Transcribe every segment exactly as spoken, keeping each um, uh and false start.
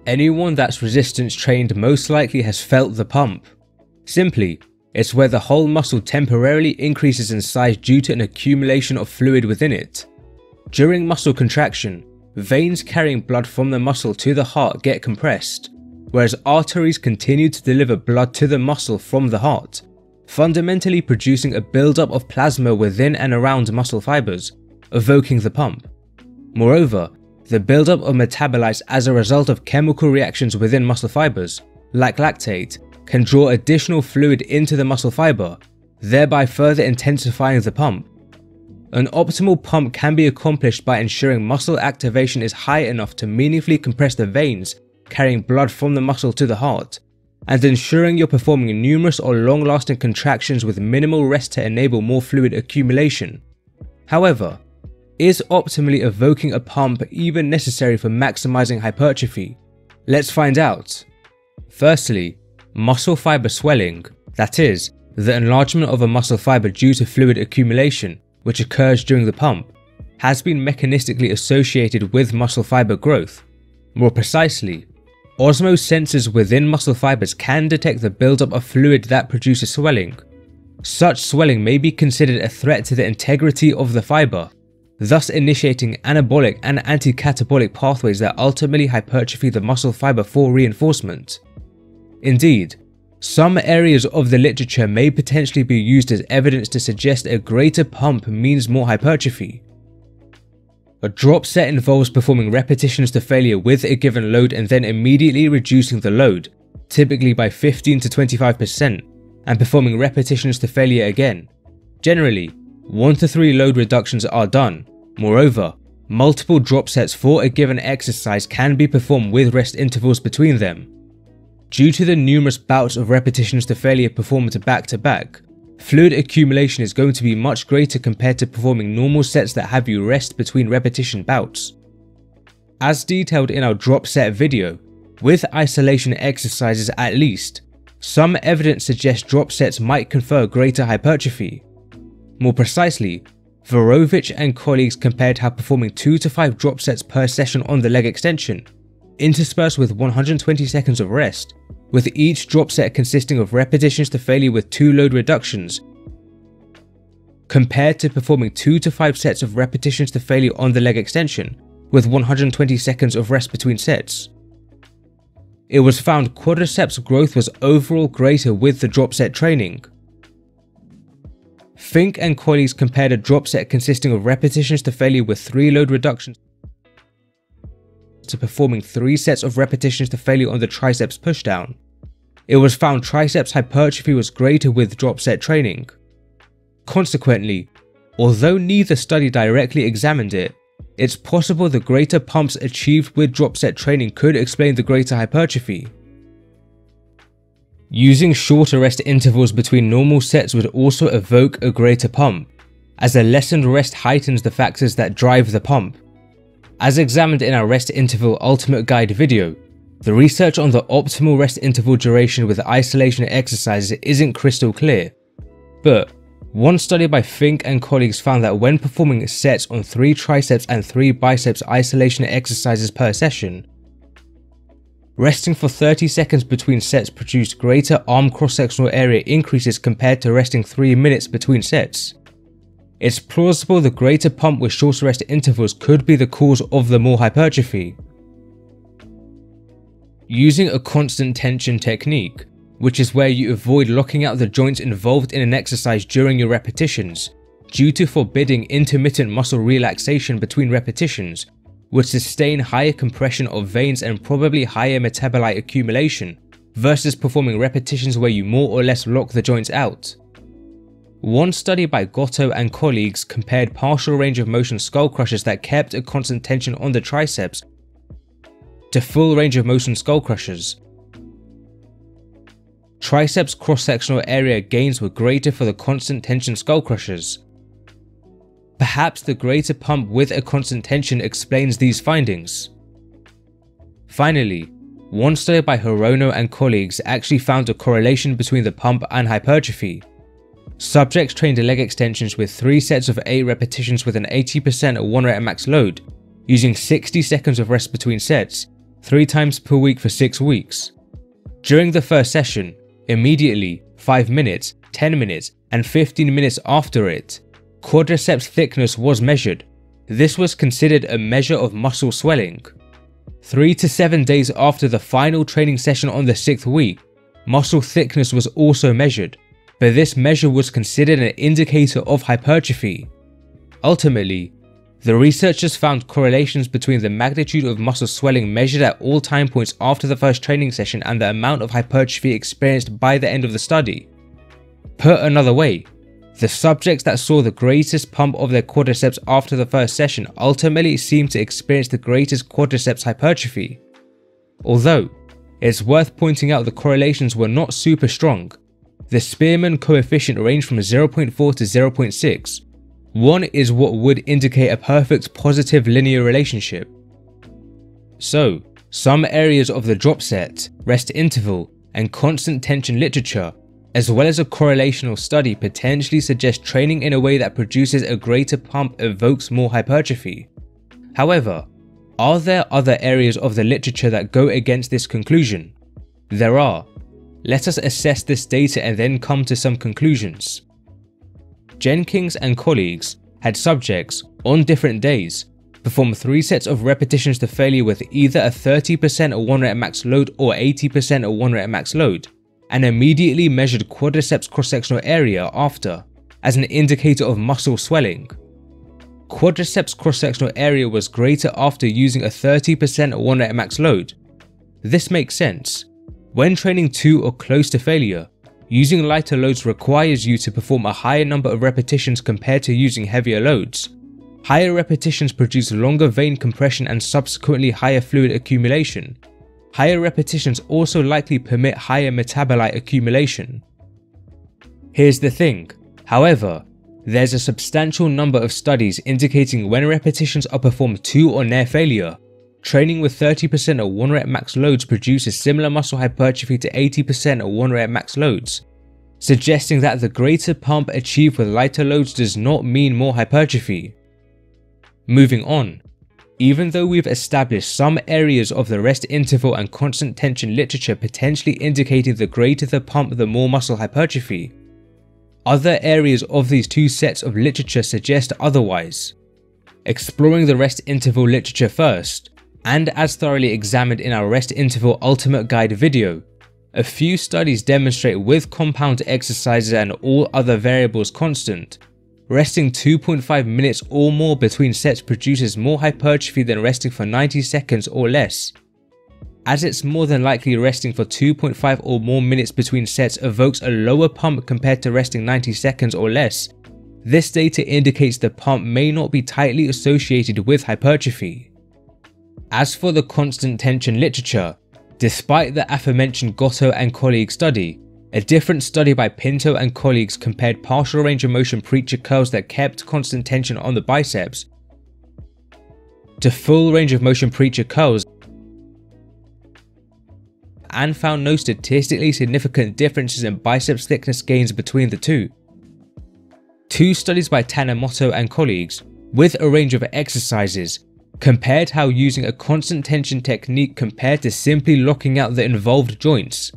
Anyone that's resistance trained most likely has felt the pump. Simply, it's where the whole muscle temporarily increases in size due to an accumulation of fluid within it. During muscle contraction, veins carrying blood from the muscle to the heart get compressed, whereas arteries continue to deliver blood to the muscle from the heart, fundamentally producing a buildup of plasma within and around muscle fibers, evoking the pump. Moreover, the buildup of metabolites as a result of chemical reactions within muscle fibers, like lactate, can draw additional fluid into the muscle fiber, thereby further intensifying the pump. An optimal pump can be accomplished by ensuring muscle activation is high enough to meaningfully compress the veins carrying blood from the muscle to the heart, and ensuring you're performing numerous or long-lasting contractions with minimal rest to enable more fluid accumulation. However, is optimally evoking a pump even necessary for maximizing hypertrophy? Let's find out. Firstly, muscle fiber swelling, that is, the enlargement of a muscle fiber due to fluid accumulation, which occurs during the pump, has been mechanistically associated with muscle fiber growth. More precisely, osmosensors within muscle fibers can detect the buildup of fluid that produces swelling. Such swelling may be considered a threat to the integrity of the fiber, thus initiating anabolic and anti-catabolic pathways that ultimately hypertrophy the muscle fiber for reinforcement. Indeed, some areas of the literature may potentially be used as evidence to suggest a greater pump means more hypertrophy. A drop set involves performing repetitions to failure with a given load and then immediately reducing the load, typically by fifteen to twenty-five percent, and performing repetitions to failure again. Generally, one to three load reductions are done. Moreover, multiple drop sets for a given exercise can be performed with rest intervals between them. Due to the numerous bouts of repetitions to failure performed back to back, fluid accumulation is going to be much greater compared to performing normal sets that have you rest between repetition bouts. As detailed in our drop set video, with isolation exercises at least, some evidence suggests drop sets might confer greater hypertrophy. More precisely, Vorovich and colleagues compared how performing two to five drop sets per session on the leg extension, interspersed with one hundred twenty seconds of rest, with each drop set consisting of repetitions to failure with two load reductions, compared to performing two to five sets of repetitions to failure on the leg extension, with one hundred twenty seconds of rest between sets. It was found quadriceps growth was overall greater with the drop set training. Fink and colleagues compared a drop set consisting of repetitions to failure with three load reductions to performing three sets of repetitions to failure on the triceps pushdown. It was found triceps hypertrophy was greater with drop set training. Consequently, although neither study directly examined it, it's possible the greater pumps achieved with drop set training could explain the greater hypertrophy. Using shorter rest intervals between normal sets would also evoke a greater pump, as a lessened rest heightens the factors that drive the pump. As examined in our rest interval ultimate guide video, the research on the optimal rest interval duration with isolation exercises isn't crystal clear, but one study by Fink and colleagues found that when performing sets on three triceps and three biceps isolation exercises per session, resting for thirty seconds between sets produced greater arm cross-sectional area increases compared to resting three minutes between sets. It's plausible the greater pump with shorter rest intervals could be the cause of the more hypertrophy. Using a constant tension technique, which is where you avoid locking out the joints involved in an exercise during your repetitions, due to forbidding intermittent muscle relaxation between repetitions, would sustain higher compression of veins and probably higher metabolite accumulation, versus performing repetitions where you more or less lock the joints out. One study by Gotto and colleagues compared partial range of motion skull crushers that kept a constant tension on the triceps to full range of motion skull crushers. Triceps cross-sectional area gains were greater for the constant tension skull crushers. Perhaps the greater pump with a constant tension explains these findings. Finally, one study by Hirono and colleagues actually found a correlation between the pump and hypertrophy. Subjects trained leg extensions with three sets of eight repetitions with an eighty percent one rep max load, using sixty seconds of rest between sets, three times per week for six weeks. During the first session, immediately, five minutes, ten minutes, and fifteen minutes after it, quadriceps thickness was measured. This was considered a measure of muscle swelling. Three to seven days after the final training session on the sixth week, muscle thickness was also measured, but this measure was considered an indicator of hypertrophy. Ultimately, the researchers found correlations between the magnitude of muscle swelling measured at all time points after the first training session and the amount of hypertrophy experienced by the end of the study. Put another way, the subjects that saw the greatest pump of their quadriceps after the first session ultimately seemed to experience the greatest quadriceps hypertrophy. Although, it's worth pointing out the correlations were not super strong. The Spearman coefficient ranged from zero point four to zero point six. One is what would indicate a perfect positive linear relationship. So, some areas of the drop set, rest interval, and constant tension literature, as well as a correlational study, potentially suggest training in a way that produces a greater pump evokes more hypertrophy. However, are there other areas of the literature that go against this conclusion? There are. Let us assess this data and then come to some conclusions. Jenkins and colleagues had subjects, on different days, perform three sets of repetitions to failure with either a thirty percent or one rep max load or eighty percent or one rep max load, and immediately measured quadriceps cross-sectional area after, as an indicator of muscle swelling. Quadriceps cross-sectional area was greater after using a thirty percent or one rep max load. This makes sense. When training to or close to failure, using lighter loads requires you to perform a higher number of repetitions compared to using heavier loads. Higher repetitions produce longer vein compression and subsequently higher fluid accumulation. Higher repetitions also likely permit higher metabolite accumulation. Here's the thing, however, there's a substantial number of studies indicating when repetitions are performed to or near failure, training with thirty percent or one rep max loads produces similar muscle hypertrophy to eighty percent or one rep max loads, suggesting that the greater pump achieved with lighter loads does not mean more hypertrophy. Moving on, even though we've established some areas of the rest interval and constant tension literature potentially indicating the greater the pump the more muscle hypertrophy, other areas of these two sets of literature suggest otherwise. Exploring the rest interval literature first, and as thoroughly examined in our rest interval ultimate guide video, a few studies demonstrate with compound exercises and all other variables constant, resting two point five minutes or more between sets produces more hypertrophy than resting for ninety seconds or less. As it's more than likely resting for two point five or more minutes between sets evokes a lower pump compared to resting ninety seconds or less, this data indicates the pump may not be tightly associated with hypertrophy. As for the constant tension literature, despite the aforementioned Gotto and colleagues study, a different study by Pinto and colleagues compared partial range of motion preacher curls that kept constant tension on the biceps to full range of motion preacher curls and found no statistically significant differences in biceps thickness gains between the two. Two studies by Tanimoto and colleagues, with a range of exercises, compared how using a constant tension technique compared to simply locking out the involved joints.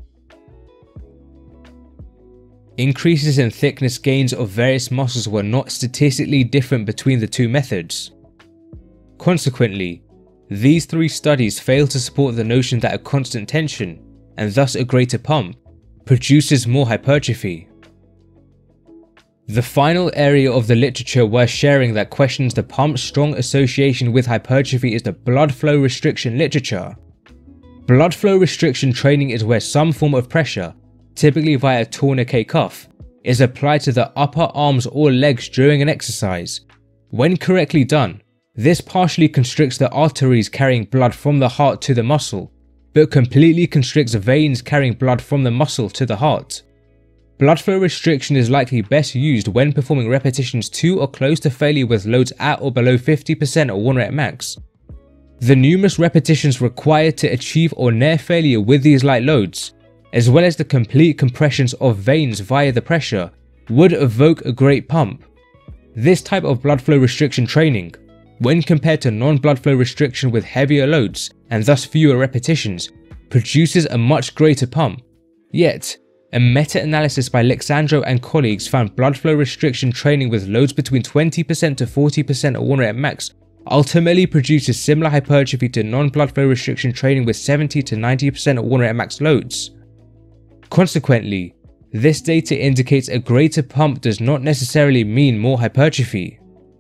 Increases in thickness gains of various muscles were not statistically different between the two methods. Consequently, these three studies fail to support the notion that a constant tension, and thus a greater pump, produces more hypertrophy. The final area of the literature worth sharing that questions the pump's strong association with hypertrophy is the blood flow restriction literature. Blood flow restriction training is where some form of pressure, typically via a tourniquet cuff, is applied to the upper arms or legs during an exercise. When correctly done, this partially constricts the arteries carrying blood from the heart to the muscle, but completely constricts veins carrying blood from the muscle to the heart. Blood flow restriction is likely best used when performing repetitions to or close to failure with loads at or below fifty percent or one rep max. The numerous repetitions required to achieve or near failure with these light loads, as well as the complete compressions of veins via the pressure, would evoke a great pump. This type of blood flow restriction training, when compared to non-blood flow restriction with heavier loads and thus fewer repetitions, produces a much greater pump. Yet, a meta-analysis by Alexandro and colleagues found blood flow restriction training with loads between twenty percent to forty percent at one rep max ultimately produces similar hypertrophy to non-blood flow restriction training with seventy to ninety percent at one rep max loads. Consequently, this data indicates a greater pump does not necessarily mean more hypertrophy.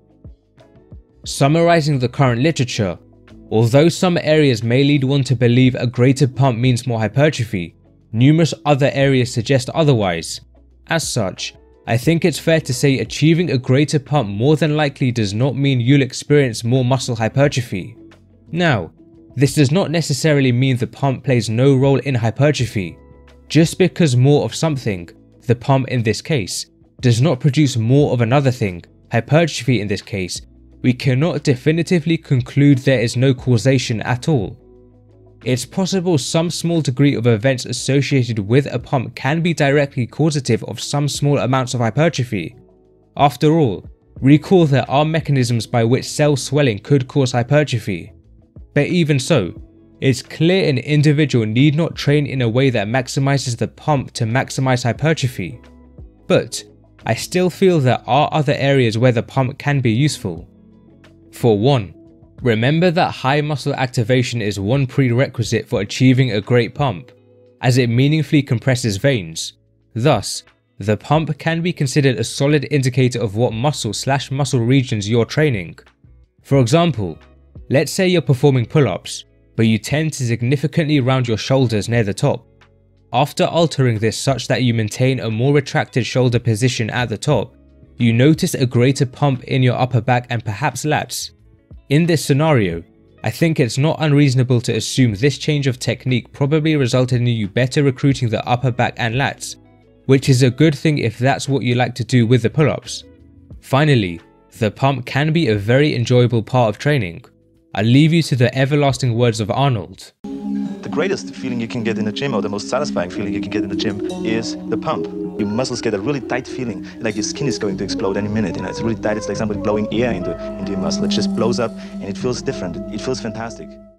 Summarizing the current literature, although some areas may lead one to believe a greater pump means more hypertrophy, numerous other areas suggest otherwise. As such, I think it's fair to say achieving a greater pump more than likely does not mean you'll experience more muscle hypertrophy. Now, this does not necessarily mean the pump plays no role in hypertrophy. Just because more of something, the pump in this case, does not produce more of another thing, hypertrophy in this case, we cannot definitively conclude there is no causation at all. It's possible some small degree of events associated with a pump can be directly causative of some small amounts of hypertrophy. After all, recall there are mechanisms by which cell swelling could cause hypertrophy. But even so, it's clear an individual need not train in a way that maximizes the pump to maximize hypertrophy. But I still feel there are other areas where the pump can be useful. For one, remember that high muscle activation is one prerequisite for achieving a great pump, as it meaningfully compresses veins. Thus, the pump can be considered a solid indicator of what muscle slash muscle regions you're training. For example, let's say you're performing pull-ups, but you tend to significantly round your shoulders near the top. After altering this such that you maintain a more retracted shoulder position at the top, you notice a greater pump in your upper back and perhaps lats. In this scenario, I think it's not unreasonable to assume this change of technique probably resulted in you better recruiting the upper back and lats, which is a good thing if that's what you like to do with the pull-ups. Finally, the pump can be a very enjoyable part of training. I'll leave you to the everlasting words of Arnold. The greatest feeling you can get in the gym, or the most satisfying feeling you can get in the gym, is the pump. Your muscles get a really tight feeling, like your skin is going to explode any minute. You know, it's really tight. It's like somebody blowing air into, into your muscle. It just blows up and it feels different. It feels fantastic.